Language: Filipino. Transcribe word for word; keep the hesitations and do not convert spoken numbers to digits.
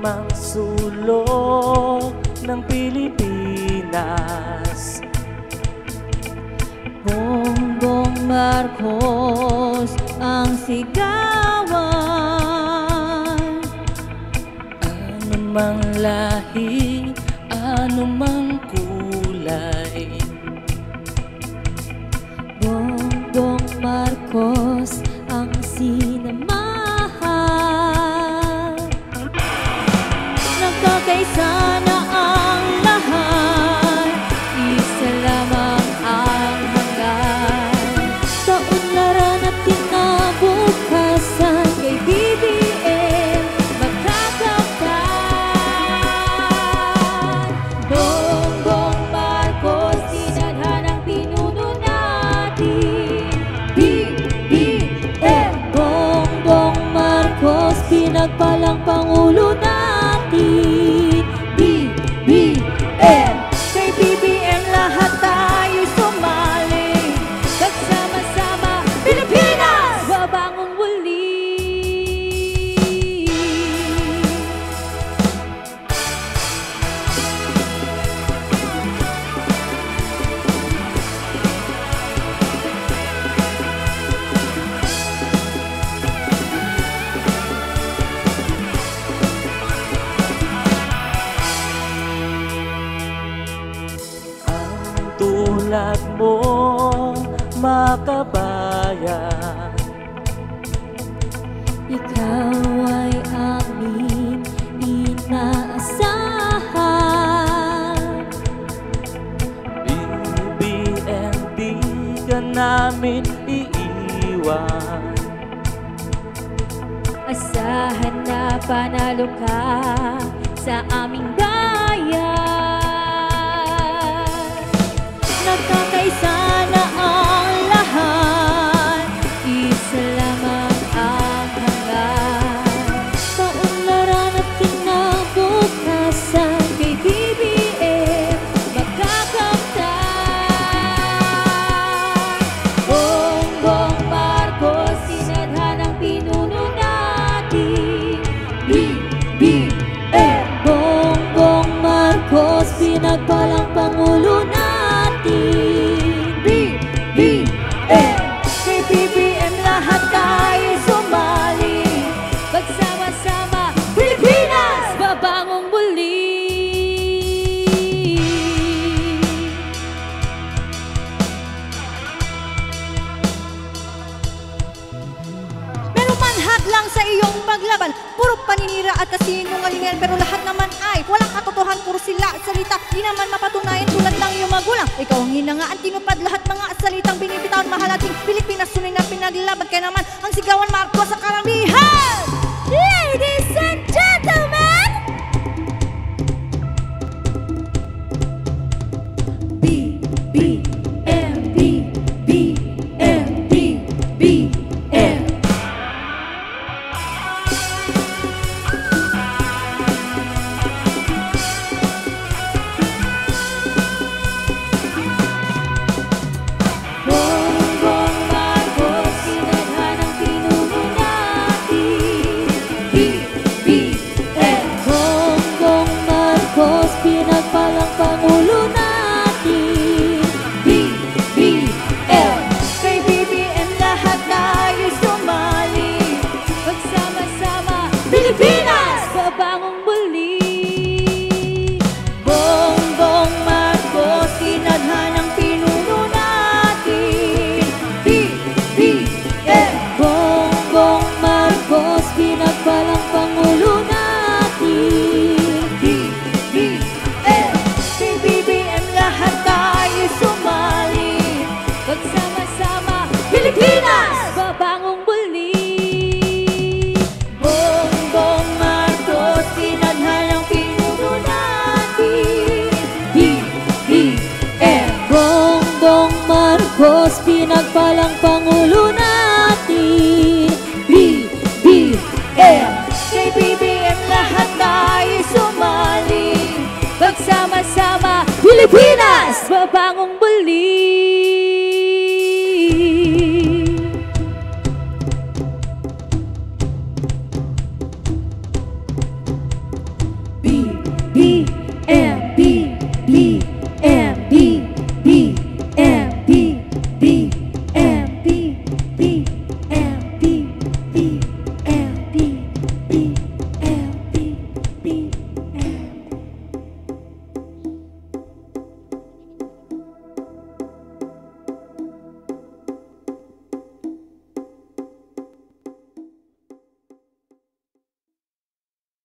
namang sulok ng Pilipinas. Bongbong Marcos ang sigawan. Anumang lahi, anumang kulay, Bongbong Marcos ang sinamahan. Nagkakaisa na ang lahat, isa lamang ang hanggan. Kaunlaran at kinabukasan kay B B M magkakamtan. Bongbong Marcos, tinadhanang pinuno natin. B B M Bongbong Marcos, pinagpalang Pangulo natin. B B M Kay B B M lahat tayo sumali. Nagsama-sama Pilipinas, babangong muli. tulad mo makabayan. Ikaw ay aming inaasahan. B B M di ka namin iiwan. Asahan na panalo ka sa aming bayan. Nagkakaisa na ang lahat, isa lamang ang hanggan. Kaunlaran at kinabukasan kay B B M magkakamtan. Bongbong Marcos, tinadhanang pinuno natin. B B M Bongbong Marcos, pinagpalang Pangulo natin. B B M Kay B B M lahat tayo sumali. Magsama-sama Pilipinas, babangong muli. Meron man hadlang sa iyong paglaban, puro paninira at kasinungalingan, pero lahat naman ay walang katotohan, puro sila salita, di naman mapatunayan tulad ng iyong magulang. Ikaw ang hinangaan, tinupad lahat mga salitang binibitawan, mahal ating Pilipinas, tunay na pinaglaban. Kaya naman ang sigawan Marcos sa karamihan. Ladies and gentlemen, B B M B B M B B M Bongbong Marcos, tinadhanang pinuno natin. B B M Bongbong Marcos, pinagpalang Pangulo natin. B B M Kay B B M lahat tayo sumali. Magsama-sama Pilipinas, babangong muli. Bongbong Marcos, tinadhanang pinuno natin. B B M Bongbong Marcos, pinagpalang Pangulo natin. B B M Kay B B M lahat tayo sumali. Magsama-sama Pilipinas, babangong muli. Bongbong Marcos, tinadhanang pinuno natin. B B M Bongbong Marcos, pinagpalang Pangulo natin. B B M Kay B B M lahat tayo sumali. Magsama-sama Pilipinas.